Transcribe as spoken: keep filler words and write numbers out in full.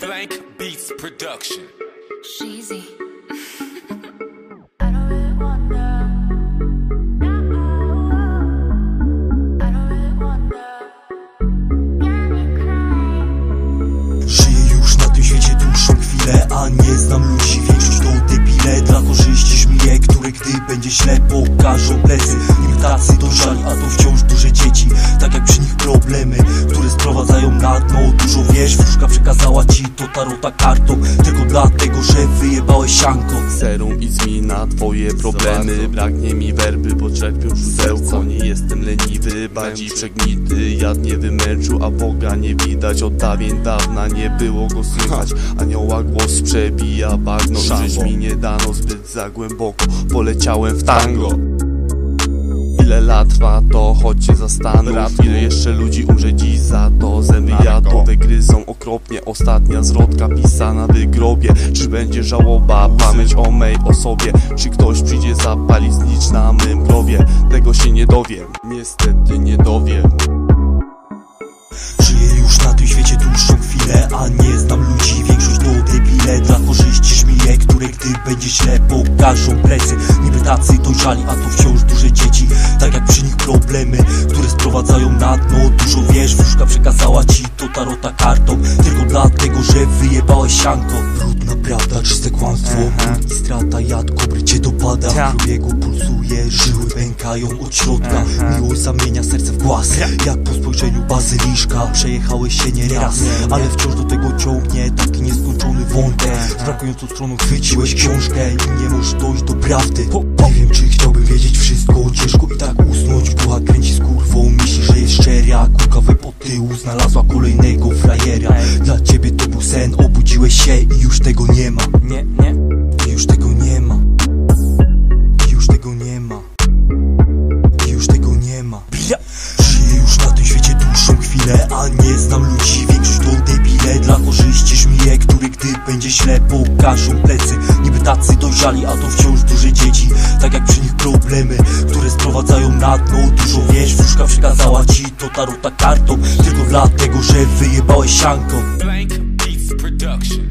Blank Beats Production. Sheezy. Żyję już na tym świecie dłuższą chwilę, a nie znam ludzi, większość to debile. Dla korzyści żmije, które gdy będzie źle pokażą plecy. Nim tacy dojrzali, a to wciąż duże dzieci. Tak jak przy nich problemy, które sprowadzają na dno. Dużo wiesz, wróżka przekazała ci to tarota kartą, tylko dlatego, że wyjebałeś sianko. Serum i zmina twoje problemy. Braknie mi werby, bo czerpią żudełko. Nie jestem leniwy, bardziej przegnity. Jad nie wymęczył, a Boga nie widać. Od dawien dawna nie było go słychać. Anioła głos przebija bagno. Żyć mi nie dano zbyt za głęboko. Poleciałem w tango. Ile lat trwa to, choć się zastanów. Ile jeszcze ludzi umrze dziś za to. Zęby jadowe gryzą okropnie. Ostatnia zwrotka pisana w grobie. Czy będzie żałoba, pamięć o mej osobie? Czy ktoś przyjdzie zapalić znicz na mym grobie? Tego się nie dowiem, niestety nie dowiem. Żyję już na tym świecie dłuższą chwilę, a nie znam ludzi, większość to debile. Dla korzyści żmije, które gdy będzie źle pokażą plecy. Niby tacy dojrzali, a to wciąż duże dzieci. Tak jak przy nich problemy, które sprowadzają na dno. Dużo wiesz, wróżka przekazała ci to tarota kartą, tylko dlatego, że wyjebałeś sianko. Brudna prawda, czyste kłamstwo, ból i strata, jad kobry cię dopada. W krwiegu pulsuje, żyły pękają od środka. Miłość zamienia serce w głaz, jak po spojrzeniu bazyliszka. Przejechałeś się nieraz, ale wciąż do tego ciągnie taki nieskończony wątek. Z brakującą stroną chwyciłeś książkę i nie możesz dojść do prawdy. Nie wiem, czy chciałbym wiedzieć wszystko, ciężko i tak usnąć. Pucha kręci z kurwą, myśli, że jest szczera. Kulka we po tyłu, znalazła kolejnego frajera. Dla ciebie to był sen, obudziłeś się i już tego nie ma. Nie, nie, i już tego nie ma. I już tego nie ma. I już tego nie ma. Żyję już na tym świecie dłuższą chwilę, a nie znam ludzi, większość to debile. Dla korzyści żmije, które gdy będzie źle pokażą plecy. Niby tacy dojrzali, a to wciąż duże dzieci. Tak jak przy nich problemy, które sprowadzają na dno. Dużo wiesz, wróżka przekazała ci to tarota kartą, tylko dlatego, że wyjebałeś sianko. Blank Beats Production.